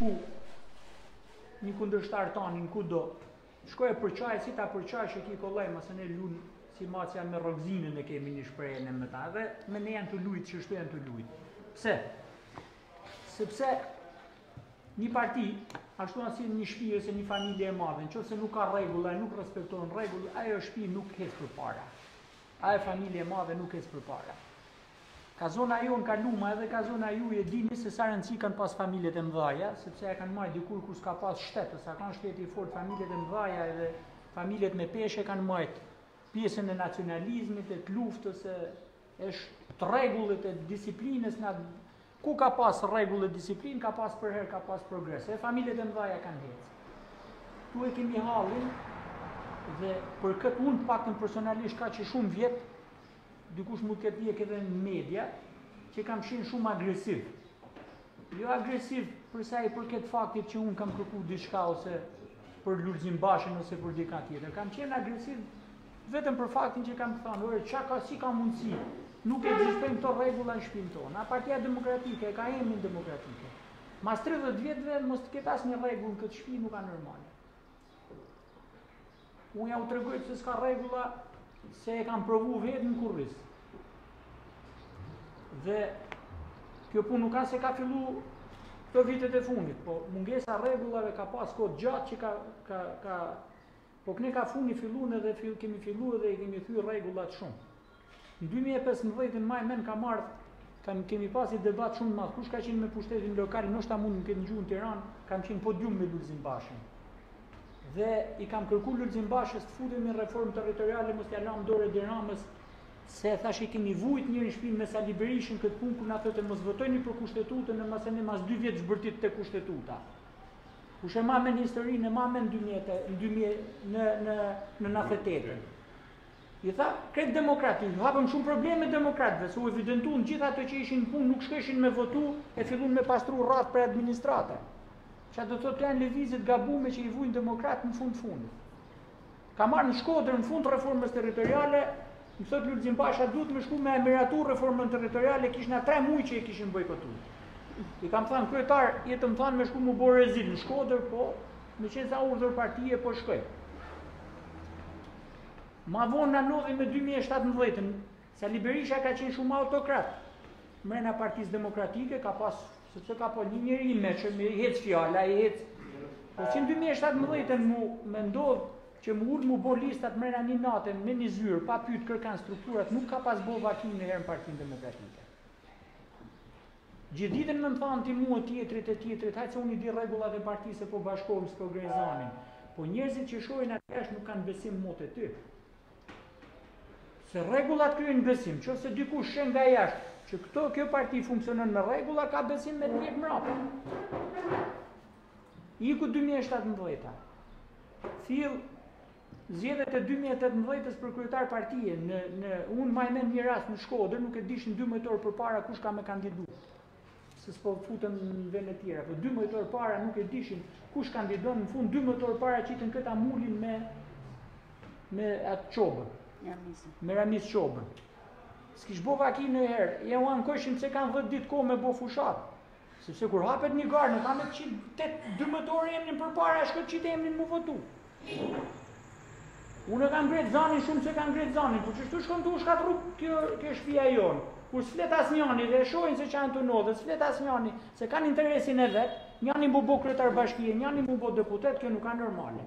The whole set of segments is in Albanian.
diku, një kundërshtar tonin kudo, shkoj për çaj, si ta për çaj që ki kollaj, mëse ne lun si macja me rogzinën e kemi një shprehje me ta, dhe me ne janë të lujt, që shtu janë të lujt. Pse? Sepse një parti, ashtu si një shtëpi ose një familje e madhe, nëse nuk ka rregulla, nuk respekton rregull, ajo shtëpi nuk hes përpara. Ajo familje e madhe nuk hes përpara. Ka zona jonë ka luma edhe ka zona ju e dini se sa rëndësi kanë pas familjet e mëdhaja, sepse e kanë marrë dikur kur s'ka pas shtet, sa kanë shteti i fort, familjet e mëdhaja edhe familjet me peshe kanë marrë pjesën e nacionalizmit, e të luftës, është të rregullit e disiplinës, ku ka pas rregull e disiplinë, ka pas përherë, ka pas progres. E familjet e mëdhaja kanë hecë. Tu e kemi hallin dhe për këtë unë paktën personalisht ka që shumë vjet, dikush mund të ketë ndjek edhe në media, që kam qenë shumë agresiv. Jo agresiv përsa i përket faktit që unë kam kërkuar diçka ose për Lulzim Bashën ose për dikë tjetër. Kam qenë agresiv vetëm për faktin që kam thënë, "Ore, çka ka si ka mundësi? Nuk ekzistojnë këto rregulla në shtëpinë tonë. A Partia Demokratike ka emrin demokratike. Mas 30 vjetëve mos të ketë asnjë rregull në këtë shtëpi nuk ka normale." Unë ja u tregoj se s'ka rregulla se e kam provu vetë në kurriz. Dhe kjo punë nuk ka se ka fillu këto vitet e fundit, po mungesa rregullave ka pas kohë gjatë që po këne ka funi filluar edhe kemi filluar dhe i kemi thyer rregullat shumë. Në 2015 në maj men ka marrë, kemi pasi debat shumë madh. Kush ka qenë me pushtetin lokal, ndoshta mund të ketë ngjuar në Tiranë, kam qenë podium me Lulzim Bashën. Dhe i kam kërkuar Lulzim Bashës të futemi në reformë territoriale, mos t'ia lam dorë Diramës, se thash i kemi vujt njëri në shtëpinë me Sali Berishën këtë punë kur na thotë mos votojni për kushtetutën, në masë ne mas 2 vjet zbërtit te kushtetuta. Kush e ma me historinë, e ma me në 98. I tha, kretë demokrati, hapëm shumë probleme demokratëve, se u evidentuan gjithë ato që ishin në punë, nuk shkeshin me votu, e fillun me pastru rrath për administrata. Që do të janë lëvizjet gabume që i vujnë demokratë në fundit. Ka marrë në Shkodër në fund reformës territoriale, më thot Lulzim Basha duhet me shku me emiratur reformën territoriale, kishna 3 muaj që e kishin bojkotuar. I kam thënë kryetar, jetë më thanë me shku mu bërë rezil në Shkodër, po me qenë sa urdhër partije, po shkoj. Ma vonë në nodhi me 2017, Sali Berisha ka qenë shumë autokrat. Mrena Partisë Demokratike ka pas, sepse ka po një njeri me që me hec fjala, i hec. Po që në 2017 me ndodhë që më ullë mu bo listat mrena një natën me një zyrë, pa pyet kërkan strukturat, nuk ka pas bo vakin në herë në Partinë Demokratike. Gjithë ditën më thanë ti mua tjetrit, hajtë se unë i di rregullat e partisë e po bashkohëm s'po organizanin. Po njerëzit që shohin atë jashtë nuk kanë besim mot e ty. Se rregullat kryejnë besim, nëse dikush shen nga jashtë që kjo parti funksionon me rregulla, ka besim me të mbrapa. Iku 2017. Fill zgjedhjet e 2018-s për kryetar partie, unë më mend një rast në Shkodër, nuk e dishin 12 orë përpara kush ka me kandiduar. Se s'po futën në vende të tjera, po 12 orë para nuk e dishin kush kandidon, në fund 12 orë para qitën këta mulin me atë qobën. Me Ramis Qobën. S'kish bo vakin në herë, ja u ankojshin se kanë 10 ditë kohë me bo fushat. Sepse kur hapet një garë, nuk kanë qitë 12 orë emnin për para, shkët qitë emnin mu votu. Unë kam ngretë zanin shumë se kam ngretë zanin, por që shtu shkëm të u shkatru kjo shtëpia jonë. Kur s'flet asnjani dhe shohin se çan të nodhe, s'flet asnjani se kanë interesin e vet, njani mu bo kryetar bashkie, njani mu bo deputet, kjo nuk ka normale.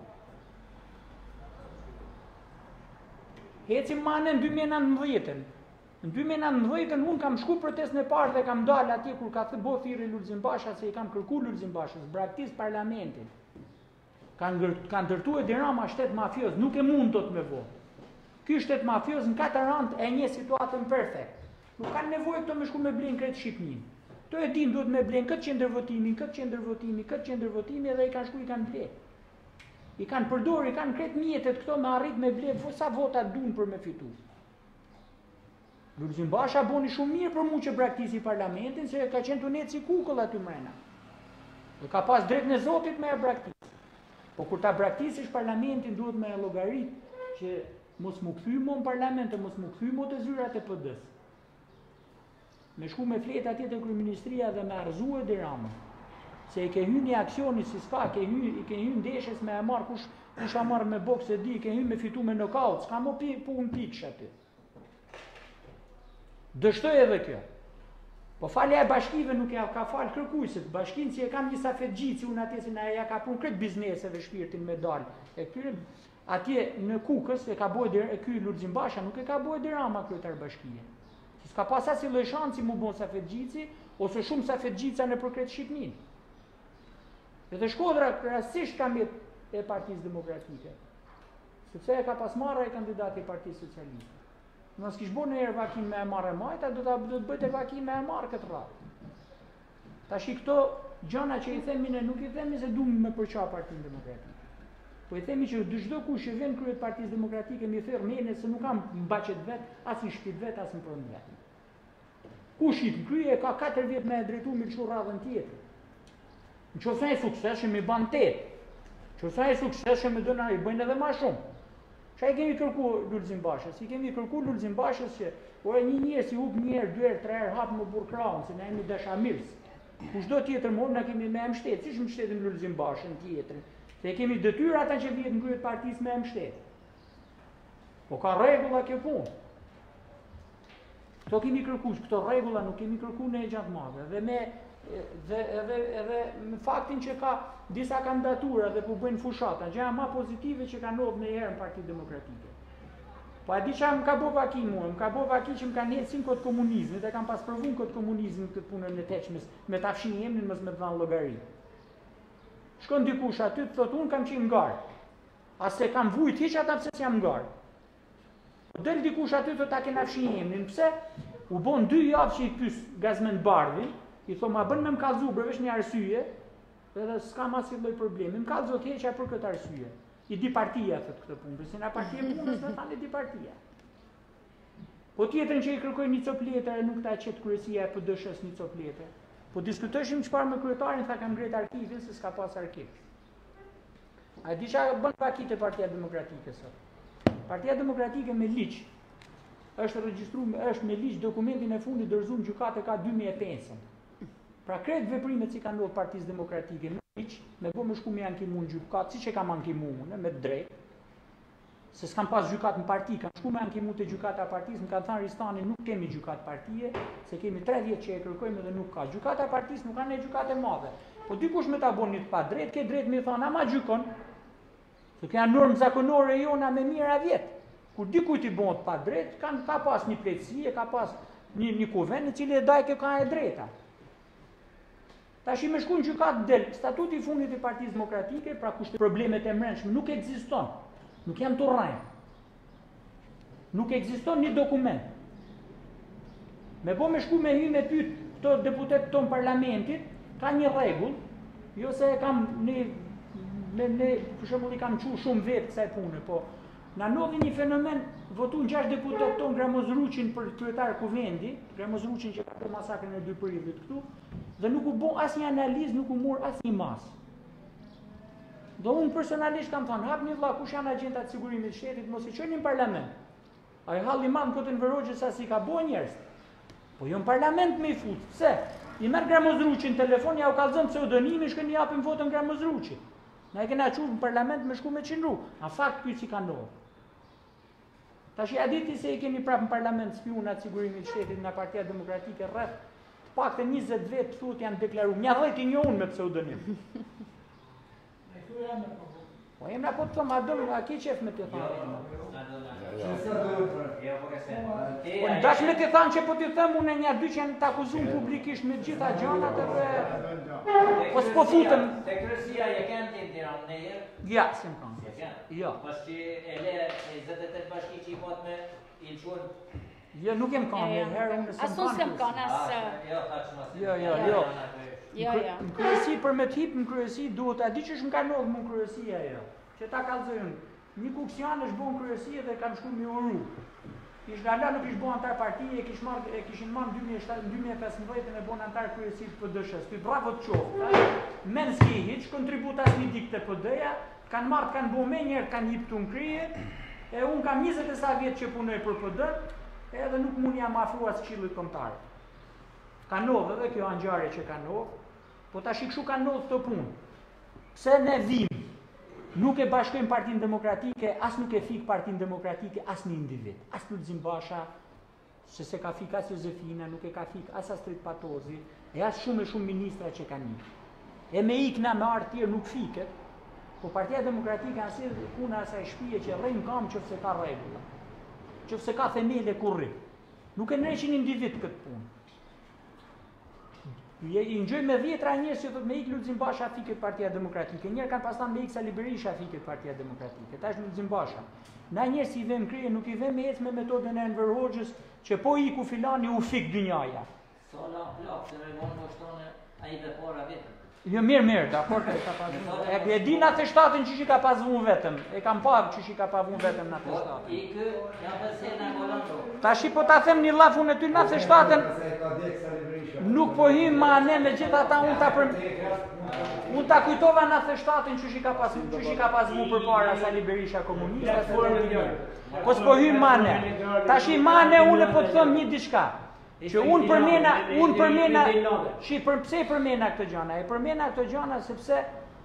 Hecim manë në 2019. Në 2019 unë kam shku protest në parë dhe kam dalë atje kur ka bo thirrje Lulzim Basha se i kam kërku Lulzim Bashës, braktis parlamentin. Kanë ndërtu e dirama shtet mafios, nuk e mund do të me vo. Ky shtet mafios në 4 anë e një situatën perfekt. Nuk kanë nevojë këto me shku me blenë kretë Shqipnin. To e din duhet me blenë këtë qendër votimi dhe i kanë shku i kanë blenë. I kanë përdor, i kanë kretë mjetet këto me arrit me blenë, sa vota duan për me fitu. Lulzim Basha boni shumë mirë për mu që braktisi parlamentin, se ka qenë të netë si kukull aty mrena. Dhe ka pas drejt në Zotit me e braktis. Po kur ta braktisish parlamentin duhet me e llogarit që mos mu kthy mo në parlament, mos mu kthy mo të zyrat e PD-s. Me shku me fletë atje te kryeministria dhe me arzu e dirama. Se i ke hyrë një aksioni si s'ka, i ke hyrë ndeshjes me e marrë kush a marrë me boks e di, i ke hyrë me fitu me nokaut, s'ka mo punë pikësh aty. Dështoj edhe kjo. Po falja e bashkive nuk ja ka falë kërkuesit, bashkinë që e kam një safetgjici, unë atje si ja ka punë këtë bizneseve shpirtin me dalë. E këtyre atje në Kukës e ka bojë e ky Lulzim Basha nuk e ka bojë dirama kryetar bashkie. Si s'ka pas asnjë lloj shansi mu bon safetgjici ose shumë safetgjica në përkret Shqipnin. Edhe Shkodra rastisht ka mbet e Partisë Demokratike. Sepse e ka pas marrë e kandidati i Partisë Socialiste. Nëse kish bën një herë vakim me e marrë majta, do të bëjt e vakim me e marrë këtë radhë. Tash këto gjëna që i themi ne nuk i themi se duam me përqa Partinë Demokratike. Po i themi që çdo kush që vjen kryet Partisë Demokratike mi thërr mene se nuk kam mbaqet vet, as në shtëpi vet, as në pronë vet. Kush i krye ka 4 vjet me e drejtu me çu radhën tjetër. Nëse ai suksesshëm i ban 8. Nëse ai suksesshëm i dona i bëjnë edhe më shumë. Çfarë kemi kërku Lulzim Bashës? I kemi kërku Lulzim Bashës që ore një njerëz si hub një herë, 2 herë, 3 herë hap më burkraun, se ne jemi dashamirës. Kushdo tjetër më na kemi me mbështet, siç mbështetin Lulzim Bashën tjetër. Se kemi detyrë ata që vjen në kryet partisë me mbështet. Po ka rregulla kjo punë. Këto kemi kërku, këto rregulla nuk kemi kërku në gjatë madhe. Dhe edhe me faktin që ka disa kandidatura dhe po bëjnë fushata, gjëja më pozitive që kanë ndodhur ndonjëherë në Partinë Demokratike. Po a di çfarë më ka bëu vaki mua? Më ka bëu vaki që më kanë ecën kod komunizmit, e kam pas provuar kod komunizmit këtë punën e teçmes, me ta fshin emrin mos me të dhënë llogari. Shkon dikush aty thotë un kam qenë ngar. As se kam vujt hiç ata pse jam ngar. Del dikush aty thotë ta kena fshin emrin, pse? U bën 2 javë që i pyes Gazmend Bardhin, i thon ma bën me më kallzu për veç një arsye, edhe s'kam asnjë lloj problemi. Më kallzo të heqa për këtë arsye. I di partia thot këtë punë, se na partia punës më tani di partia. Po tjetrin që i kërkoj një cop letër nuk ta qet kryesia e PD-s një cop letër. Po diskutoshim çfarë me kryetarin, tha kam ngret arkivin se s'ka pas arkiv. A di çfarë bën pakite Partia Demokratike sot? Partia Demokratike me ligj është regjistruar, është me ligj dokumentin e fundit dorëzuar gjykate ka 2005. Pra kretë veprimet që kanë ndodhur Partisë Demokratike me ligj, me bë më shku me ankimun gjykat, siç e kam ankimun, me drejt. Se s'kam pas gjykat në parti, kam shku me ankimun të gjykata partisë, më kanë thënë Ristani nuk kemi gjykat partie, se kemi 3 vjet që e kërkojmë dhe nuk ka. Gjykata partisë nuk kanë ne gjykate madhe. Po dikush me ta bën një të pa drejt, ke drejt me thonë ama gjykon. Se kjo janë normë zakonore jona me mijëra vjet. Kur dikujt i bën të pa drejt, ka pas një plotësi, ka pas një kuvend i cili e daj kjo ka e drejta. Tash i më shkon gjykat del, statuti i fundit i Partisë Demokratike, pra kushte problemet e mbrëmshme nuk ekziston. Nuk janë të rrajnë. Nuk ekziston një dokument. Me bo me shku me hy me pyet këto deputet ton parlamentit, ka një rregull, jo se kam për shembull i kam çu shumë vetë kësaj pune, po na ndodhi një fenomen, votuan 6 deputet ton Gramozruqin për kryetar kuvendi, Gramozruqin që ka bërë masakrën e 2 prillit këtu, dhe nuk u bën asnjë analizë, nuk u mor asnjë masë. Dhe unë personalisht kam thënë, hap një vlla kush janë agjentat e sigurimit të shtetit, mos i çojnë në parlament. Ai halli madh kotën Verogje sa si ka bën njerëz. Po jo në parlament me i fut. Pse? I merr Gramozruqin telefon, ja u kallzon pseudonimi, shkon i japim votën Gramozruqit. Na e kena çuar në parlament me shku me qindru. Në fakt pyet si ka ndodhur. Tash ja diti se i kemi prapë në parlament spionat sigurimit të shtetit nga Partia Demokratike rreth të paktën 20 vjet thotë janë deklaruar. Një 10 i njohun me pseudonim. Po emra po të thëmë, a ki qef me të thanë? Po në dash me të thanë që po të thëmë unë e një 2 që janë të akuzun publikisht me gjitha gjanat edhe... Po s'po futëm... Te kërësia e kënë të Tiranë në jerë? Ja, si më kanë. Ja. Pas që e le 28 bashki që i pot me i lëshunë? Jo, nuk jem kanë një herë, unë Asun s'kem kanë, Jo. Në kryesi për me t'hip në kryesi duhet, a di që shmë ka ndodhë më në kryesi ajo, që ta kalzojnë, një kuksian është bo në kryesi dhe kam shku me uru. Ish Gala nuk ish bo antar partije, e kishin marrë në 2015 e bo në antar kryesi të PD-s. Për bravo të qoftë, men s'ki hiq, kontributas një dik të PD-ja, kanë marrë, kanë bo me njerë, kanë hip të në kryje, e unë kam 20 e sa vjetë që punoj për PD, edhe nuk mund jam afrua së qillit kombëtar. Ka ndodhur edhe kjo angjarje që ka ndodhur. Po tash kështu ka ndodhur këtë punë. Pse ne vim, nuk e bashkojmë Partinë Demokratike, as nuk e fik Partinë Demokratike as një individ, as Lulzim Basha, se ka fik as Josefina, nuk e ka fik as Astrid Patozi, e as shumë ministra që kanë ikë. E me ikna me artë tjerë nuk fiket, po Partia Demokratike asë kuna asaj shtëpie që rrejnë kam qëfëse ka regula, qëfëse ka themele kurri. Nuk e nëreqin individ këtë punë. I ngjoj me 10 njerëz që thotë me ikë Lulzim Basha fiket Partia Demokratike. Njerë kanë pastan me ikë Sali Berisha fiket Partia Demokratike. Tash Lulzim Basha. Na njerëz si vëm krije, nuk i vëm me ecë me metodën e Enver Hoxhës që po iku filani u fik dynjaja. Sala plak, se me vonë shtonë ai dhe para vetëm. Jo mirë, dakor që ka pasur. E di na të shtatën që ka pasur vetëm. E kam parë që ka pasur vetëm na të shtatën. Ikë, ja pse na volonto. Tashi po ta them një llafun e ty na të shtatën. Nuk po hym ma ne me gjithë ata unë ta kujtova na të shtatën që ka pasur përpara Sali Berisha komunista. Po s'po hym ma ne. Tashi ma ne unë po të them një diçka. Që unë përmena, pse i përmena këtë gjana? E përmena këtë gjana sepse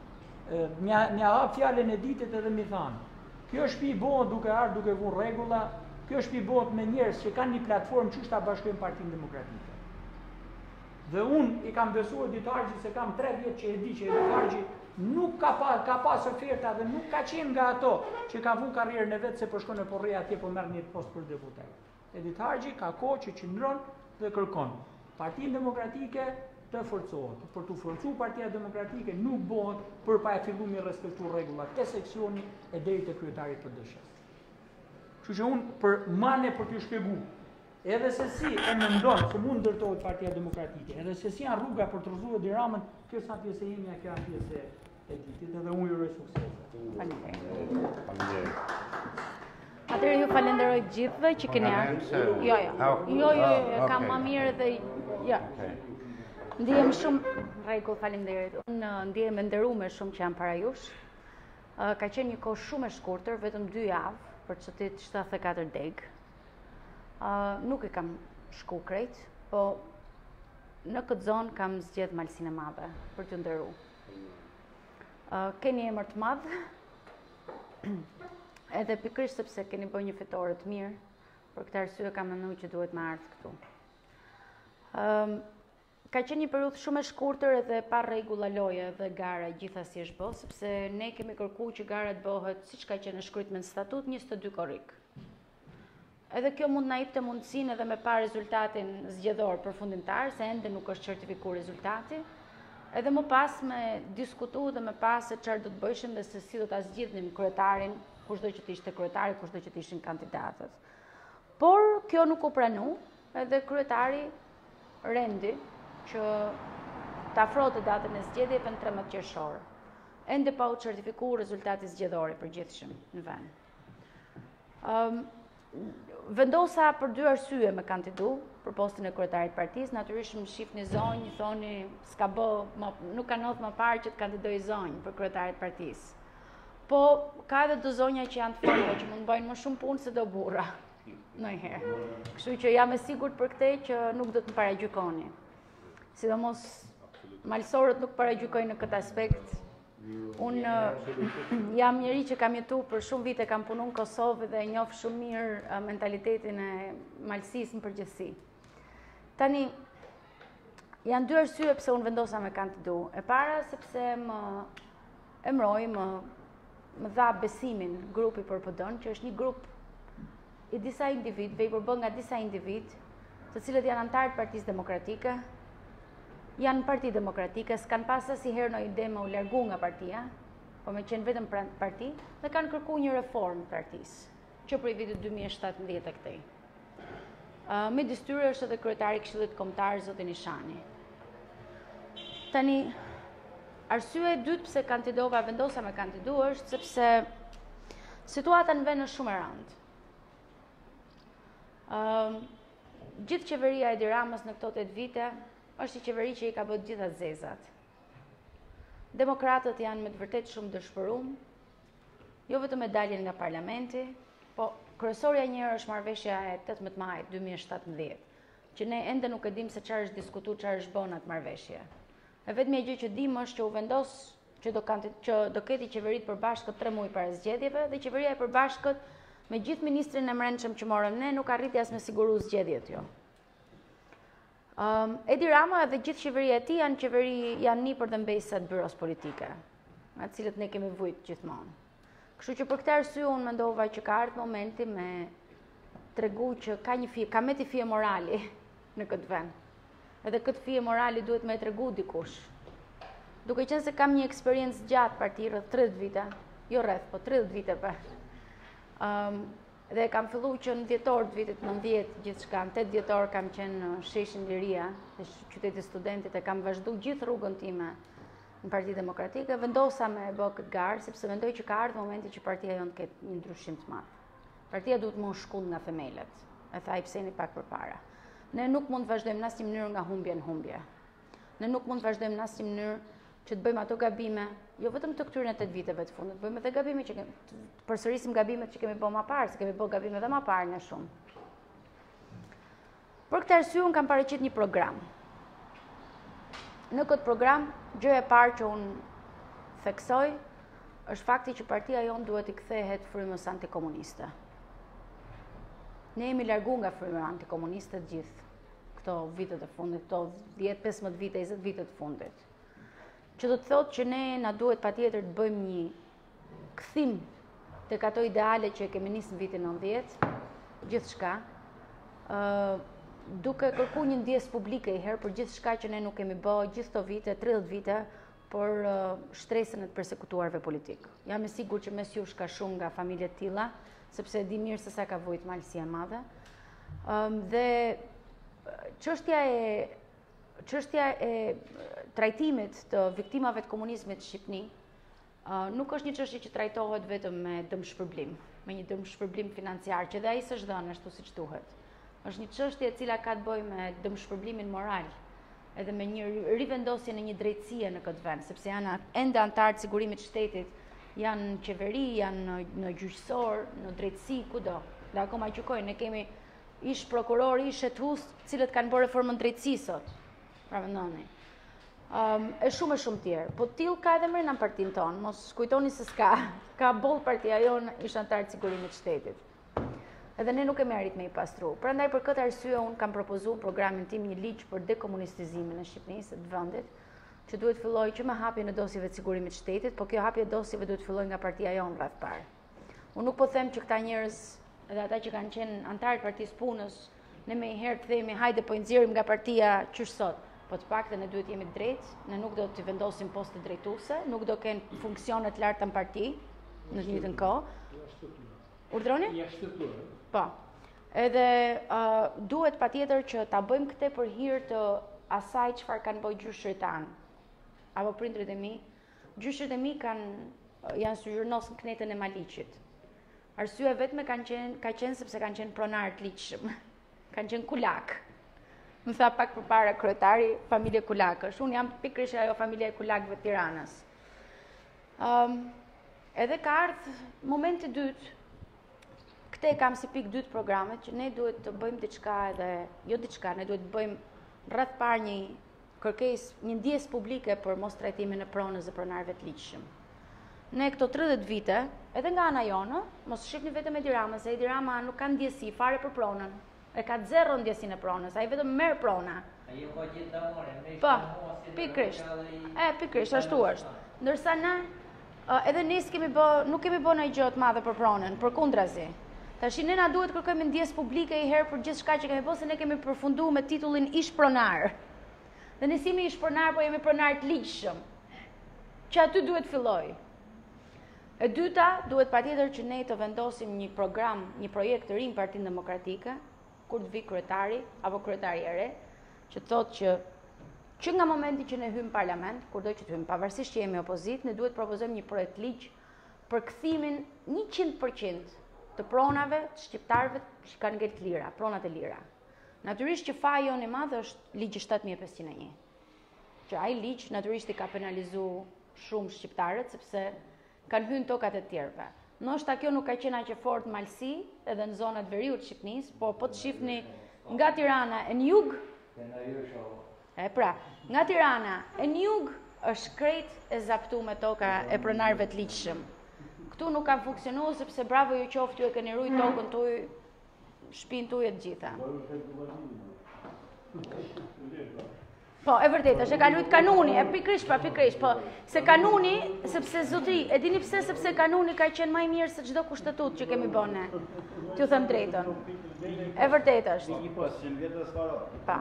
mja hap fjallën e ditit edhe mi thanë. Kjo shtëpi bëhet duke ardhur duke vënë rregulla, kjo shtëpi bëhet me njerëz që kanë një platformë që ta bashkojnë Partinë Demokratike. Dhe unë i kam besuar Edith Harxhi se kam 3 vjet që e di që Edith Harxhi nuk ka pas oferta dhe nuk ka qenë nga ato që ka vënë karrierën e vet se po shkon e po rri atje po merr një post për deputet. Edith Harxhi ka kohë që qëndron dhe kërkon Partinë Demokratike të forcohet. Për të forcuar Partia Demokratike nuk bëhet për pa e filluar mi respektuar rregullat te seksioni e deri te kryetari i PD-s. Kështu që unë për mane për t'ju shpjeguar, edhe se si e mendon se mund ndërtohet Partia Demokratike, edhe se si janë rruga për të rrëzuar Diramën, kjo sa pjesë e imja, kjo pjesë e Edithit, edhe unë ju uroj sukses. Faleminderit. Atëherë ju falenderoj gjithëve që keni ardhur. Jo, kam më mirë dhe jo. Ndihem shumë rregull, faleminderit. Unë ndihem e nderuar shumë që jam para jush. Ka qenë një kohë shumë e shkurtër, vetëm 2 javë për të çtit 74 deg. Nuk e kam shku krejt, po në këtë zonë kam zgjedh Malësinë e Madhe për t'ju nderuar. Keni emër të madh. Edhe pikërisht sepse keni bërë një fitore të mirë, për këtë arsye kam menduar që duhet më ardh këtu. Ka qenë një periudhë shumë e shkurtër edhe pa rregulla loje dhe gara gjithasë është bë, sepse ne kemi kërkuar që gara të bëhet siç ka qenë shkruar në statut 22 korrik. Edhe kjo mund na jepte mundësinë edhe me pa rezultatin zgjedhor përfundimtar, se ende nuk është certifikuar rezultati. Edhe më pas me diskutu dhe me pas se çfarë do të bëjshim dhe se si do ta zgjidhnim kryetarin, kushdo që të ishte kryetari, kushdo që të ishin kandidatët. Por kjo nuk u pranu, edhe kryetari rendi që të afrote datën e zgjedhjeve në 13 qershor. Ende pa u certifikuar rezultati zgjedhor i përgjithshëm në vend. Vendosa për 2 arsye me kandidu për postin e kryetarit partisë, natyrisht më shifni zonjë, thoni s'ka bë, nuk ka ndodhur më parë që të kandidoj zonjë për kryetarit partisë. Po ka edhe 2 zonja që janë të forta që mund bëjnë më shumë punë se do burra ndonjëherë. Kështu që jam e sigurt për këtë që nuk do të më paragjykoni. Sidomos malësorët nuk paragjykojnë në këtë aspekt. Unë jam njeri që kam jetu për shumë vite, kam punu në Kosovë dhe njoh shumë mirë mentalitetin e Malësisë në përgjithësi. Tani, janë 2 arsye pse unë vendosa me kandidu. E para, sepse më emroi, më dha besimin grupi për PD-n, që është një grup i disa individëve, i përbën nga disa individ, të cilët janë antarë të Partisë Demokratike, janë Parti Demokratike, s'kanë pas asnjëherë në ide me u largu nga partia, po me qenë vetëm parti, dhe kanë kërkuar një reformë partisë, që për vitin 2017 e këtej. Midis tyre është edhe kryetari i Këshillit Kombëtar zoti Nishani. Tani, arsyeja e dytë pse kandidova, vendosa me kandidu është sepse situata në vend është shumë e rëndë. Gjithë qeveria e Edi Ramës në këto 8 vite është i qeveri që i ka bërë gjitha zezat. Demokratët janë me të vërtet shumë dëshpërum, jo vetëm me daljen nga parlamenti, po kryesorja njërë është marrëveshja e 18 majit 2017, që ne ende nuk e dim se çfarë është diskutuar, çfarë është bënë atë marrëveshje. E vetmja gjë që dim është që u vendos që do ketë qeverit përbashkët 3 muaj para zgjedhjeve dhe qeveria e përbashkët me gjithë ministrin e mbrëmshëm që morëm ne nuk arriti as me siguru zgjedhjet jo. Edi Rama dhe gjithë qeveria e tij janë nipër dhe mbesat byros politike, me të cilët ne kemi vujt gjithmonë. Kështu që për këtë arsye unë mendova që ka ardhur momenti me tregu që ka me të fije morali në këtë vend. Edhe këtë fije morali duhet me tregu dikush. Duke qenë se kam një eksperiencë gjatë parti rreth 30 vite, jo rreth, po 30 vite për. Dhe kam fillu që në dhjetor të vitit 90 gjithçka, në 8 dhjetor kam qenë në sheshin Liria, në qyteti studentit, e kam vazhdu gjithë rrugën time në Parti Demokratike, vendosa me bë këtë garë, sepse mendoj që ka ardhur momenti që partia jonë të ketë një ndryshim të madh. Partia duhet më shkull nga themelet, e tha i pseni pak përpara. Ne nuk mund të vazhdojmë në asnjë mënyrë nga humbje në humbje. Ne nuk mund të vazhdojmë në asnjë mënyrë që të bëjmë ato gabime, jo vetëm të këtyre 8 viteve të fundit, bëjmë edhe gabime që përsërisim gabimet që kemi bërë më parë, se kemi bërë gabime edhe më parë në shumë. Për këtë arsye unë kam paraqit një program. Në këtë program, gjëja e parë që unë theksoj është fakti që partia jonë duhet i kthehet frymës antikomuniste. Ne jemi largu nga fryma antikomuniste të gjithë këto vitet e fundit, këto 10, 15 vite, 20 vite të fundit. Që do të thotë që ne na duhet patjetër të bëjmë një kthim tek ato ideale që kemi nisë në vitin 90, gjithçka, duke kërkuar një ndjesë publike i herë për gjithçka që ne nuk kemi bërë gjithë këto vite, 30 vite, për shtresën e të persekutuarve politik. Jam e sigurt që mes jush ka shumë nga familje të tilla, sepse e di mirë se sa ka vujt Malësia e Madhe. Dhe çështja e trajtimit të viktimave të komunizmit në Shqipëni nuk është një çështje që trajtohet vetëm me dëmshpërblim, me një dëmshpërblim financiar, që dhe ai s'është dhënë ashtu siç duhet. Është një çështje e cila ka të bëjë me dëmshpërblimin moral, edhe me një rivendosje në një drejtësie në këtë vend, sepse janë ende antarë të sigurimit të shtetit, janë në qeveri, janë në gjyqësor, në drejtësi, kudo. Dhe akoma gjykojnë, ne kemi ish prokuror, ish hetus, cilët kanë bërë reformën drejtësi sot. Pra mendoni. E shumë tjerë. Po tillë ka edhe mrena në partinë tonë, mos kujtoni se s'ka. Ka boll partia jonë ish antarë të sigurimit të shtetit. Edhe ne nuk kemi arrit me i pastru. Prandaj për këtë arsye unë kam propozuar programin tim një ligj për dekomunistizimin e Shqipërisë, të vendit, që duhet filloj që me hapjen e dosjeve të sigurimit të shtetit, po kjo hapje e dosjeve duhet filloj nga partia jonë rreth parë. Unë nuk po them që këta njerëz, edhe ata që kanë qenë antarë të Partisë Punës, ne me herë të themi hajde po i nxjerrim nga partia qysh sot, po të paktën ne duhet jemi drejtë, ne nuk do të vendosim poste drejtuese, nuk do kenë funksione të larta në parti në të njëjtën kohë. Urdhroni? Po. Edhe duhet patjetër që ta bëjmë këtë për hir të asaj çfarë kanë bërë gjyshrit tanë. Apo prindrit e mi, gjyshrit e mi janë sugjernos në knetën e Maliqit. Arsyeja vetme ka qenë sepse kanë qenë pronar të ligjshëm. Kanë qenë kulak. Më tha pak përpara kryetari, familje kulakësh. Unë jam pikërisht ajo familja e kulakëve të Tiranës. Edhe ka ardhur momenti i dytë. Këtë e kam si pikë dytë programet, që ne duhet të bëjmë diçka edhe, jo diçka, ne duhet të bëjmë rreth parë një kërkesë, një ndjesë publike për mos trajtimin e pronës dhe pronarëve të ligjshëm. Ne këto 30 vite, edhe nga ana jonë, mos shihni vetëm Edi Rama, se Edi Rama nuk ka ndjesi fare për pronën. E ka zero ndjesinë e pronës, ai vetëm merr prona. Ai po gjithë damore, me po, pikërisht. Pikërisht ashtu është. Ndërsa ne edhe ne nuk kemi bë ndonjë gjë të madhe për pronën, përkundrazi. Tash ne na duhet kërkojmë ndjesë publike i herë për gjithçka që kemi bërë, se ne kemi përfunduar me titullin ish-pronar. Dhe ne simi ish-pronar, po jemi pronar të ligjshëm. Që aty duhet filloj. E dyta, duhet patjetër që ne të vendosim një program, një projekt të ri në Partinë Demokratike, kur të vi kryetari apo kryetari e re, që thotë që nga momenti që ne hymë parlament, kurdo që të hymë, pavarësisht që jemi opozit, ne duhet propozojmë një projekt ligj për kthimin 100% të pronave të shqiptarëve që kanë ngel të lira, pronat e lira. Natyrisht që faji jonë i madh është ligji 7501. Që ai ligj natyrisht i ka penalizuar shumë shqiptarët sepse kanë hyrë tokat e tjerëve. Ndoshta kjo nuk ka qenë aq e fortë në Malësi edhe në zonat veriut të Shqipërisë, por po të shihni nga Tirana e në jug, Pra, nga Tirana, e në jug është krejt e zaptu me toka e pronarëve të ligjshëm. Këtu nuk kanë funksionuar sepse bravo ju qoftë ju e keni rujt tokën tuaj, shtëpinë tuaj të gjitha. Po, e vërtet, është e ka lujt kanuni, pikrisht, po, se kanuni, sepse zotri, e dini pse, sepse kanuni ka qenë më i mirë se çdo kushtetut që kemi bënë ne. T'ju them drejtën. E vërtet është. Pa.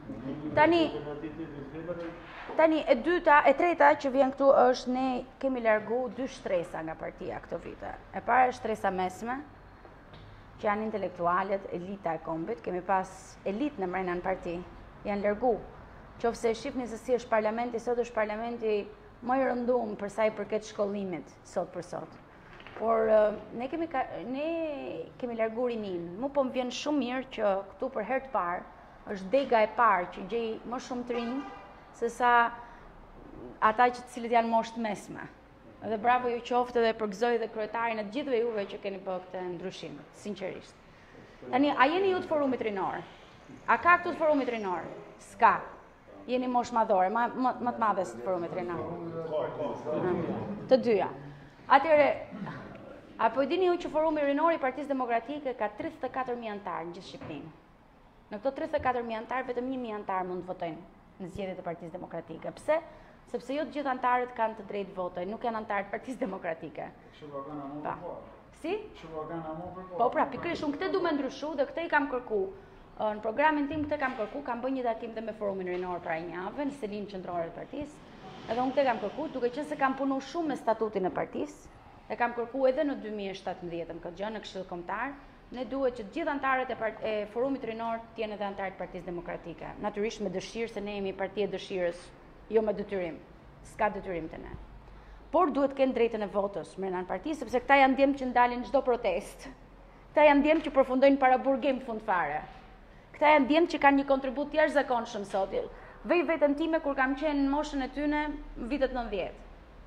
Tani e treta që vjen këtu është ne kemi largu 2 shtresa nga partia këto vite. E para është shtresa mesme, që janë intelektualet, elita e kombit, kemi pas elitë në mrena në parti, janë largu. Qofse e shifni se si është parlamenti, sot është parlamenti më i rëndum për sa i përket shkollimit, sot për sot. Por ne kemi largu rinin. Mu po më vjen shumë mirë që këtu për herë të parë, është dega e parë që gjej më shumë të rinj, se sa ata që të cilët janë moshë të mesme. Dhe bravo ju qoftë dhe përgëzoj dhe kryetarin e të gjithëve juve që keni bërë këtë ndryshim, sinqerisht. Tani, a jeni ju të forumit rinor? A ka këtu të forumit rinor? S'ka. Jeni moshë madhore, më të madhe së të forumit rinor. Të dyja. Atyre, apo i dini ju që forumi rinor i Partisë Demokratike ka 34.000 antarë në gjithë Shqipërinë. Në këto 34.000 antarë, vetëm 1.000 antarë mund të votojnë në zgjedhjet e Partisë Demokratike. Pse? Sepse jo të gjithë antarët kanë të drejtë votoj, nuk janë antarët Partisë Demokratike. Si? Po pra, pikërisht unë këtë du me ndryshu dhe këtë i kam kërku. Në programin tim këtë kam kërku, kam bërë një takim dhe me forumin rinor para një javë, në selinë qendrore të partisë, edhe unë këtë kam kërku, duke qenë se kam punu shumë me statutin e partisë, e kam kërku edhe në 2017 në këtë gjë, në Këshill Kombëtar, ne duhet që të gjithë antarët e forumit rinor të jenë edhe antarët Partisë Demokratike. Natyrisht me dëshirë, se ne jemi partia e dëshirës, jo me detyrim. S'ka detyrim të ne. Por duhet kenë drejtën e votës mrena në parti, sepse këta janë ndjem që ndalin çdo protest. Këta janë ndjem që përfundojnë para burgim fund fare. Këta janë ndjem që kanë një kontribut të jashtëzakonshëm sot. Vej veten time kur kam qenë në moshën e tyne në vitet 90.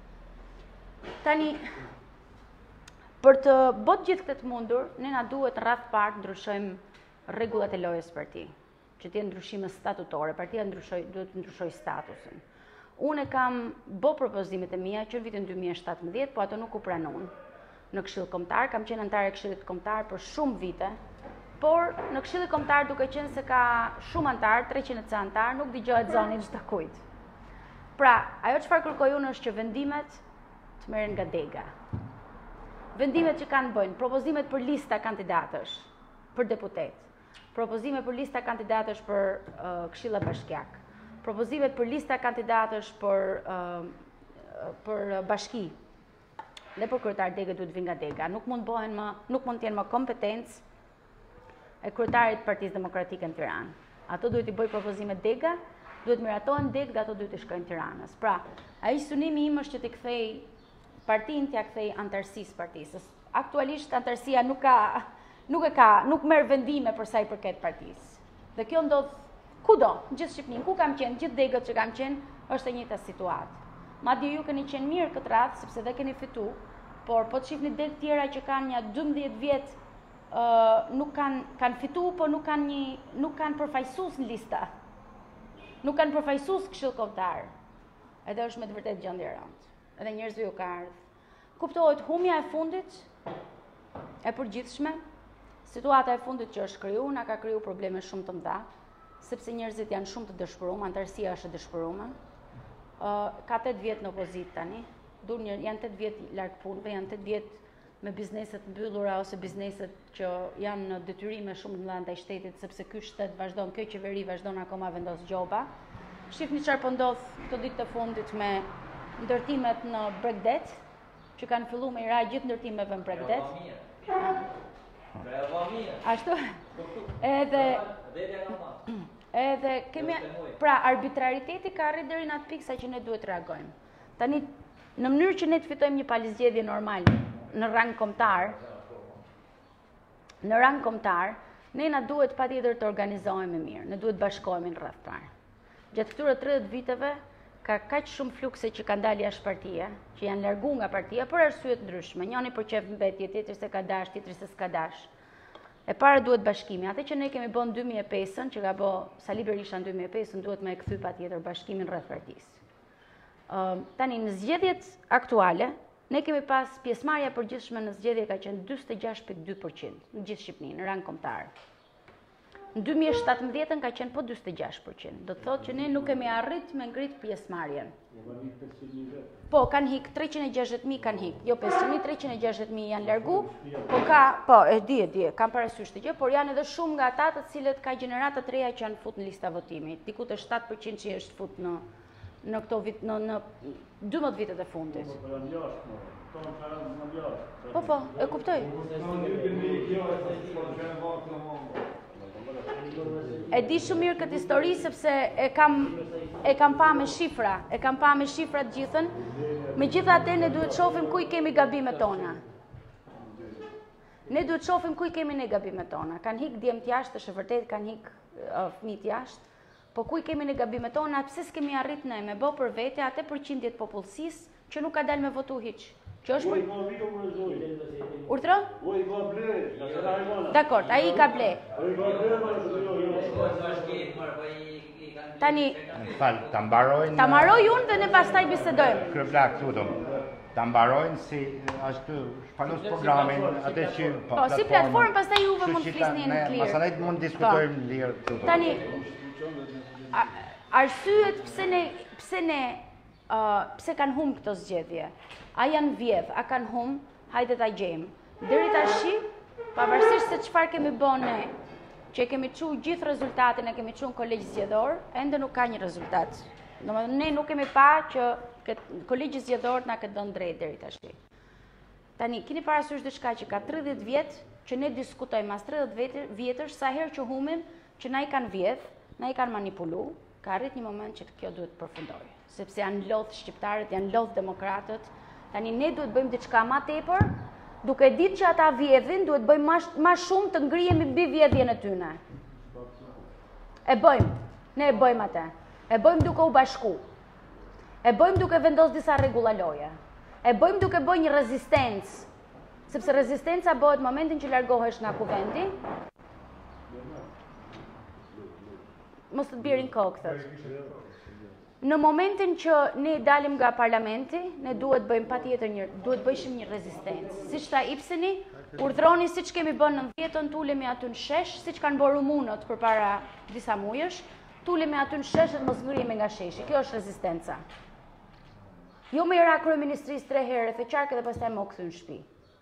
Tani, për të bot gjithë këtë mundur, ne na duhet rreth parë ndryshojmë rregullat e lojës parti, që të jenë ndryshime statutore, partia duhet të ndryshojë statusin. Unë kam bë propozimet e mia që në vitin 2017, po ato nuk u pranon. Në Këshill Kombëtar, kam qenë antare e Këshillit Kombëtar për shumë vite, por në Këshillin Kombëtar duke qenë se ka shumë antarë, 300 antarë, nuk dëgjohet zoni çdo kujt. Pra, ajo çfarë kërkoj unë është që vendimet të merren nga dega. Vendimet që kanë bëjnë, propozimet për lista kandidatësh për deputet, propozime për lista kandidatësh për Këshilla Bashkiak, propozimet për lista kandidatësh për bashki dhe për kryetar degë duhet vinë nga dega. Nuk mund të jenë më kompetencë e kryetarit Partisë Demokratike në Tiranë. Ato duhet i bëj propozime dega, duhet miratohen degë dhe ato duhet i shkojnë Tiranës. Pra, ai synimi im është që t'i kthej partinë, t'ia kthej antarësisë partisë. Aktualisht antarësia nuk merr vendime për sa i përket partisë. Dhe kjo ndodh kudo, në gjithë Shqipërinë, ku kam qenë, gjithë degët që kam qenë, është e njëjta situatë. Madje ju keni qenë mirë këtë radhë, sepse dhe keni fitu, por po të shihni degë tjera që kanë një 12 vjet, nuk kanë fitu, po nuk kanë përfaqësues në lista. Nuk kanë përfaqësues Këshill Kombëtar. Edhe është me të vërtetë gjendje e rëndë. Edhe njerëzve ju ka ardhur. Kuptohet humja e fundit e përgjithshme, situata e fundit që është kriju, na ka kriju probleme shumë të mëdha, sepse njerëzit janë shumë të dëshpëruar, antarësia është e dëshpëruar. Ka 8 vjet në opozitë tani, janë 8 vjet larg punëve, janë 8 vjet me bizneset mbyllura ose bizneset që janë në detyrime shumë të mëdha ndaj shtetit, sepse ky shtet vazhdon, kjo qeveri vazhdon akoma vendos gjoba. Shihni çfarë po ndodh këto ditë të fundit me ndërtimet në Bregdet, që kanë filluar me raj gjithë ndërtimeve në Bregdet. Ashtu? Edhe kemi, pra arbitrariteti ka arrit deri në atë pikë sa që ne duhet të reagojmë. Tani, në mënyrë që ne të fitojmë një palëzgjedhje normal në rang kombëtar, ne na duhet patjetër të organizohemi mirë, ne duhet bashkohemi në rreth parë. Gjatë këtyre 30 viteve ka kaq shumë flukse që kanë dalë jashtë partie, që janë larguar nga partia për arsye të ndryshme. Njëri për çef mbetje, tjetri se ka dash, tjetri se s'ka dash. E para duhet bashkimi. Atë që ne kemi bën 2005-ën, që ka bë Sali Berisha në 2005-ën, duhet me e kthy patjetër bashkimin rreth partisë. Tani në zgjedhjet aktuale, ne kemi pas pjesëmarrja e përgjithshme në zgjedhje ka qenë 46.2% në gjithë Shqipërinë, në rang kombëtar. Në 2017 ka qenë po 46%. Do të thotë që ne nuk kemi arrit me ngrit pjesëmarrjen. Po, kanë hik 360.000 kanë hik. Jo 500.000, 360.000 janë largu. Po, e di, kam parasysh të gjë, por janë edhe shumë nga ata të cilët ka gjenerata të reja që janë fut në lista votimi. Diku të 7% që është fut në këto vit, në 12 vitet e fundit. Po, e kuptoj. E di shumë mirë këtë histori sepse e kam pa me shifra, të gjithën. Megjithatë ne duhet shohim ku I kemi gabimet tona. Ne duhet shohim ku I kemi ne gabimet tona. Kan hik djemt jashtë, është e vërtetë, kan hik fëmijët jashtë. Po ku I kemi ne gabimet tona, pse s'kemi arrit ne me bë për vete atë përqindje të popullsisë që nuk ka dalë me votu hiç. Që është Urtro? Dakor, ai I ka ble. Tani ta mbarojnë. Ta mbaroj unë dhe ne pastaj bisedojmë. Kryeplak tutëm. Ta mbarojnë si ashtu shpalos programin, atë që po si platformë pastaj juve mund të flisni në klirë. Pastaj mund të diskutojmë lirë tutëm. Tani arsyet pse kanë humbë këto zgjedhje. A janë vjedh, a kanë humbë, hajde ta gjejmë. Deri tash, pavarësisht se çfarë kemi bën ne, që kemi çu gjithë rezultatin, e kemi çu në kolegj zgjedhor, ende nuk ka një rezultat. Domethënë ne nuk kemi pa që kolegji zgjedhor na ka dhënë drejt deri tash. Tani keni parasysh diçka që ka 30 vjet që ne diskutojmë mas 30 vjetësh sa herë që humbin, që na I kanë vjedh, na I kanë manipulu, ka arrit një moment që kjo duhet të përfundojë, sepse janë lodh shqiptarët, janë lodh demokratët. Tani ne duhet bëjmë diçka më tepër, duke ditë që ata vjedhin, duhet bëjmë më shumë të ngrihemi mbi vjedhjen e tyre. E bëjmë, ne e bëjmë atë. E bëjmë duke u bashku. E bëjmë duke vendosur disa rregulla loje. E bëjmë duke bërë një rezistencë, sepse rezistenca bëhet momentin që largohesh nga kuvendi. Mos të birin kokë, thotë. Në momentin që ne dalim nga parlamenti, ne duhet bëjmë patjetër duhet bëjshim një rezistencë. Siç tha Ibseni, urdhroni siç kemi bën në 90-ën, tulemi aty në shesh, siç kanë bërë rumunët përpara disa muajsh, tulemi aty në shesh dhe mos ngrihemi nga sheshi. Kjo është rezistenca. Jo më ra kryeministrisë 3 herë e qarkë dhe pastaj më kthy në shtëpi.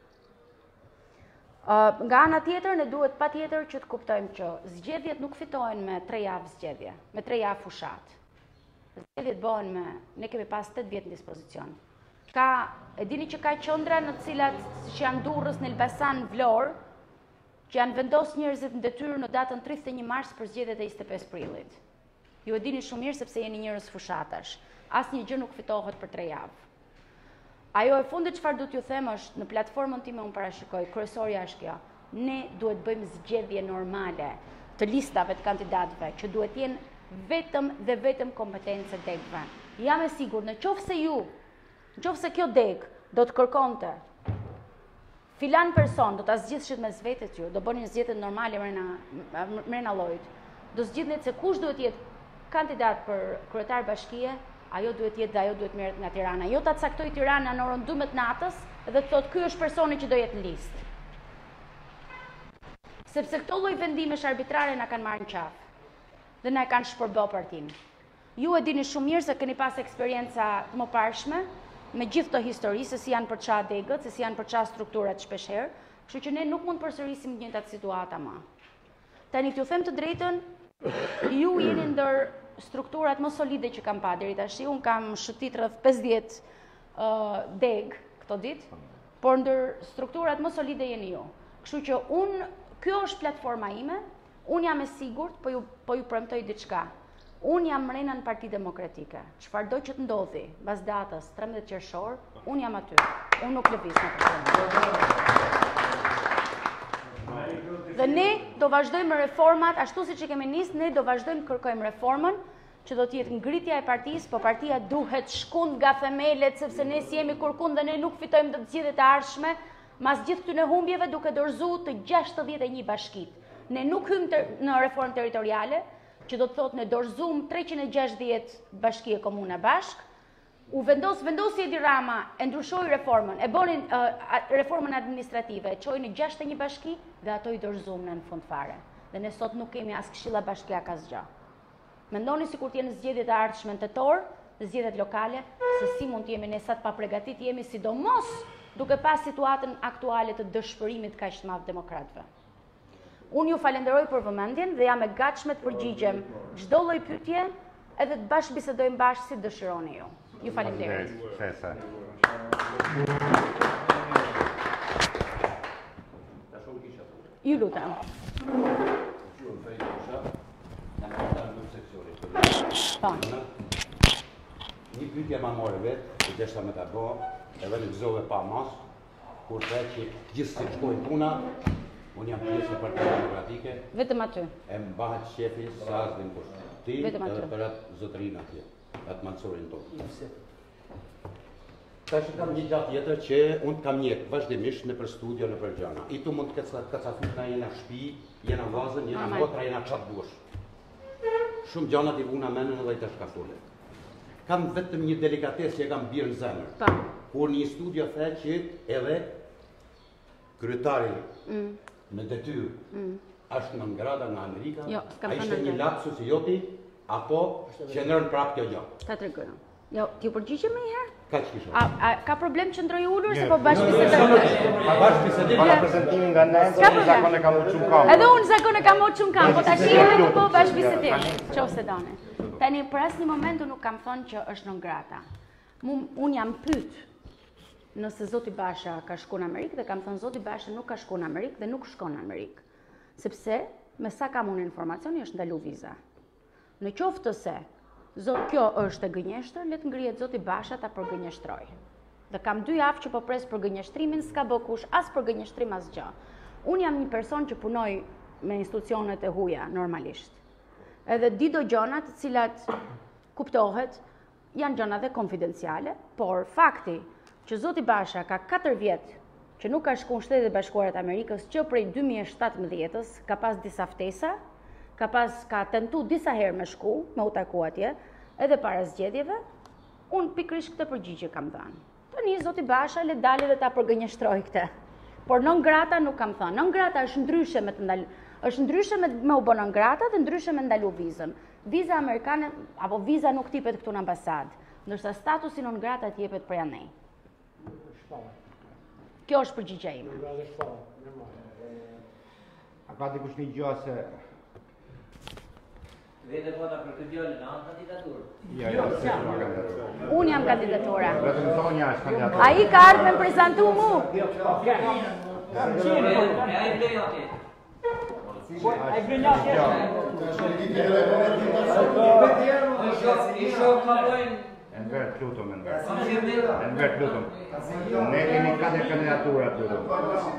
Nga ana tjetër, ne duhet patjetër që të kuptojmë që zgjedhjet nuk fitohen me 3 javë zgjedhje, me 3 javë fushat. Zgjedhjet bëhen ne kemi pas 8 vjet në dispozicion. E dini që ka qendra në të cilat që janë Durrës, në Elbasan, Vlorë, që janë vendosur njerëzit në detyrë në datën 31 mars për zgjedhjet e 25 prillit. Ju e dini shumë mirë sepse jeni njerëz fushatash. Asnjë gjë nuk fitohet për 3 javë. Ajo e fundit çfarë do t'ju them është, në platformën time unë parashikoj, kryesorja është kjo. Ne duhet bëjmë zgjedhje normale të listave të kandidatëve, që duhet jenë vetëm dhe vetëm kompetencë degëve. Jam e sigurt, në qoftë se kjo deg do të kërkonte filan person, do ta zgjidhshit mes vetes ju, do bëni zgjedhje normale mrena llojit. Do zgjidhni se kush duhet jetë kandidat për kryetar bashkie, ajo duhet jetë dhe ajo duhet merret nga Tirana. Jo ta caktoj Tirana në orën 12 natës dhe të thotë ky është personi që do jetë në listë. Sepse këto lloj vendimesh arbitrare na kanë marrë në qafë dhe na kanë shpërbë partinë. Ju e dini shumë mirë se keni pas eksperjenca të mëparshme me gjithë këto histori, se si janë për çfarë degët, se si janë për çfarë strukturat shpeshherë, kështu që ne nuk mund të përsërisim të njëjtat situata më. Tani t'ju them të drejtën, ju jeni ndër strukturat më solide që kam pa deri tash. Un kam shëtit rreth 50 deg këto ditë, por ndër strukturat më solide jeni ju. Kështu që kjo është platforma ime. Un jam e sigurt, po ju premtoj diçka. Un jam mrena në Parti Demokratike. Çfarëdo që të ndodhi mbas datës 13 qershor, un jam aty. Un nuk lëviz në këtë. Dhe ne do vazhdojmë reformat, ashtu siç e kemi nisë, ne do vazhdojmë kërkojmë reformën, që do të jetë ngritja e partisë, po partia duhet shkund nga themelet, sepse ne si jemi kurkund dhe ne nuk fitojmë të zgjedhjet e ardhshme, mas gjithë këtyre humbjeve duke dorëzuar të 61 bashkit. Ne nuk hymë në reformë territoriale, që do të thotë ne dorëzuam 360 bashki e komuna bashk, u vendosi Edi Rama, e ndryshoi reformën, e bonin reformën administrative, e çoi në 61 bashki dhe ato i dorëzuam në fund fare. Dhe ne sot nuk kemi as këshilla bashkiake as gjë. Mendoni sikur të jenë zgjedhjet e ardhshme në tetor, zgjedhjet lokale, se si mund të jemi ne sa të papregatit jemi, sidomos duke pas situatën aktuale të dëshpërimit kaq të madh demokratëve. Unë ju falenderoj për vëmendjen dhe jam e gatshme të përgjigjem çdo lloj pyetje edhe të bashkëbisedojmë bashkë si dëshironi ju. Ju falenderoj. Ju lutem. Një pyetje ma more vetë, që deshta me ta bo, edhe në gëzove pa mas, kur të që gjithë si shkojnë puna, unë jam pjesë e Partisë Demokratike. Vetëm aty. E mbahet shefi sa as dhe në kushtë. Ti edhe për atë zotërinë atje, atë mansorin tonë. Ta që kam një gjatë tjetër që unë kam njekë vazhdimisht në për studio, në për gjana. I tu mund të kacafut na jena shpi, jena vazën, jena motra, jena qatë bush. Shumë gjanat i vuna menën edhe i të shkafule. Kam vetëm një delikates që e kam birë në zemër. Kur një studio the që edhe kryetari në detyrë është në ngrada nga Amerika, a ishte një lapsus i joti, apo që nërën prapë kjo gjë. Ta të regojnë. Jo, t'ju përgjigje me njëherë? Ka që kisho? Ka problem që ndroj ullur, se po bashkëbisedojmë? Bashkëbisedim. Para prezentimin nga ne, unë zakon e kam ullë shumë kam. Edhe unë zakon e kam ullë shumë kam, po ta shihemi të po bashkëbisedim. Qofse done. Tani, për asnjë moment nuk kam thonë që është non grata. Unë jam pyet nëse zoti Basha ka shkuar në Amerikë dhe kam thënë zoti Basha nuk ka shkuar në Amerikë dhe nuk shkon në Amerikë. Sepse me sa kam unë informacioni është ndalu viza. Në qoftë se kjo është e gënjeshtër, le të ngrihet zoti Basha ta përgënjeshtroj. Dhe kam 2 javë që po pres përgënjeshtrimin, s'ka bë kush as përgënjeshtrim as gjë. Unë jam një person që punoj me institucionet e huaja normalisht. Edhe di do gjëna të cilat kuptohet janë gjëna dhe konfidenciale, por fakti që zoti Basha ka 4 vjet që nuk ka shkuar në Shtetet e Bashkuara të Amerikës që prej 2017-s, ka pas disa ftesa, ka tentu disa herë me shku, me u taku atje, edhe para zgjedhjeve, unë pikrisht këtë përgjigje kam dhënë. Tani zoti Basha le dalë dhe ta përgënjeshtroj këtë. Por non grata nuk kam thënë. Non grata është ndryshe me të ndalë. Është ndryshe me u bë non grata dhe ndryshe me ndalu vizën. Viza amerikane apo viza nuk tipet këtu në ambasadë, ndërsa statusi non grata t'jepet prej anej. Kjo është përgjigja ime. A ka dikush një gjë se Vete vota për këtë djalin, a në kandidaturë? Jo, Unë jam kandidatura. vetëm zonja është kandidatura. Ai ka ardhur me prezantu mu. E a i blej ati. Ai gënjat I shoh kalojnë. Enver, lutem, Enver, lutem. Ne kemi 4 kandidatura, lutem.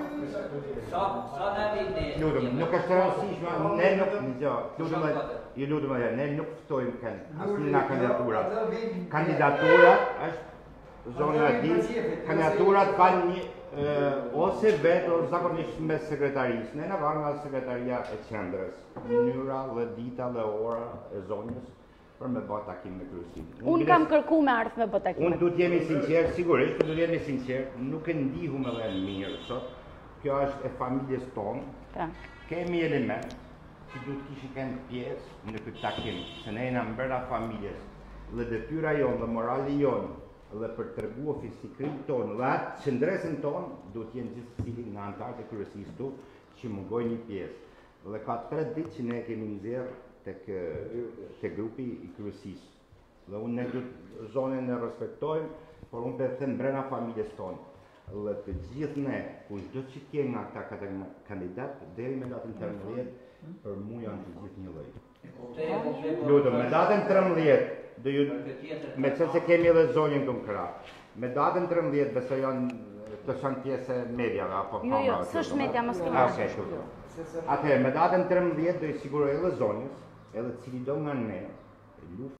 Sa në vit ne? Lutem, nuk është e rëndësishme, ne lutem, ne nuk ftojmë asnjë nga kandidaturat. Kandidaturat është zona e di, kandidaturat kanë një ose vetë ose zakonisht me sekretarisë. Ne na varet nga sekretaria e qendrës, mënyra dhe dita dhe ora e zonës për me bë takim me kryesinë. Unë kam kërkuar me ardh me bë takim. Unë duhet jemi sinqert, sigurisht, duhet jemi sinqert, nuk e ndihum edhe mirë sot. Kjo është e familjes tonë. Kemi element që duhet kishin kënë pjesë në këtë takim, se ne jena mbrapa familjes dhe detyra jonë dhe morali jonë dhe për tregu ofisikrin tonë dhe atë qëndresën tonë duhet jenë gjithësili nga antarët e kryesisë tu që mungoj një pjesë. Dhe ka 3 ditë që ne kemi nxjerrë tek grupi i kryesisë. Dhe unë ne duhet zonën e respektojmë, por unë për them brenda familjes tonë. Dhe të gjithë ne, kushdo që t'jem nga këta kandidat, deri me datën 13, për mu janë të gjithë një lloj. Lutem, me datën 13, me qënë se kemi edhe zonjën këmë këra, me datën 13, besoj janë të shanë pjesë mediave, apo kamera. Jo, s'është media mos kemi. Atëherë, me datën 13 do i siguroj edhe zonjës, edhe cili do nga ne,